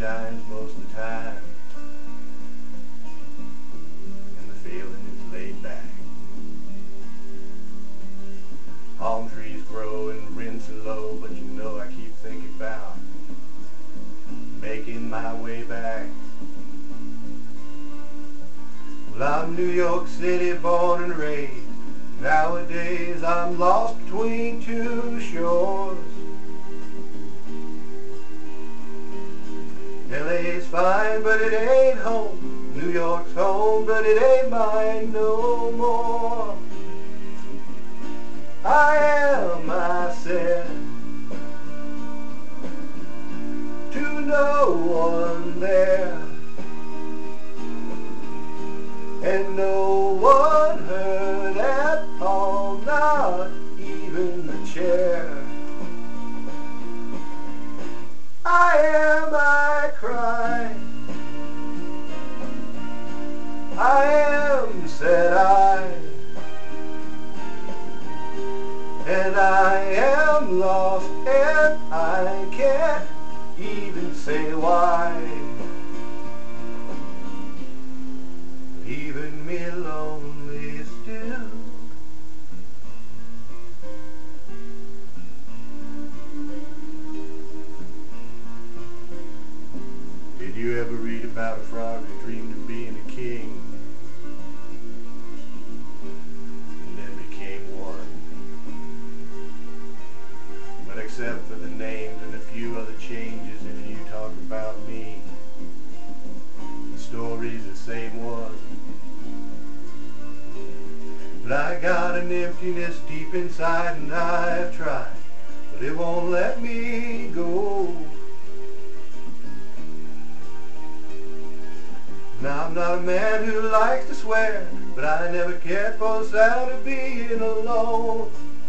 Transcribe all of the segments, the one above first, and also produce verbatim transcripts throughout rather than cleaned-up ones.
shines most of the time, and the feeling is laid back. Palm trees grow and rinse and low, but you know I keep thinking about making my way back. Well, I'm New York City born and raised. Nowadays I'm lost between two shores. L A's fine, but it ain't home. New York's home, but it ain't mine no more. I am, I said, to no one there, and no one heard at all, not even the chair. I am, I cry, I am, said I, and I am lost, and I can't even say why. Leaving me lonely still. Did you ever read about a frog who dreamed of being a king and then became one? But except for the names and a few other changes, if you talk about me, the story's the same one. But I got an emptiness deep inside, and I've tried, but it won't let me go. Now I'm not a man who likes to swear, but I never cared for the sound of being alone.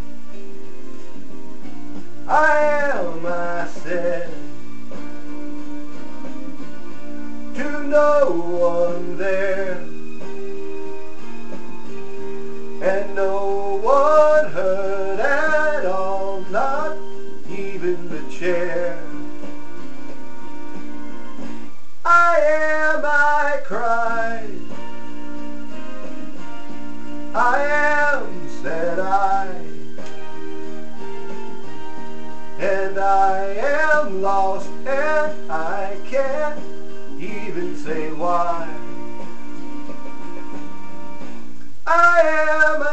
I am, I said, to no one there, and no one heard at all, not even the chair. I am, I cried, I am, said I, and I am lost, and I can't even say why. I am,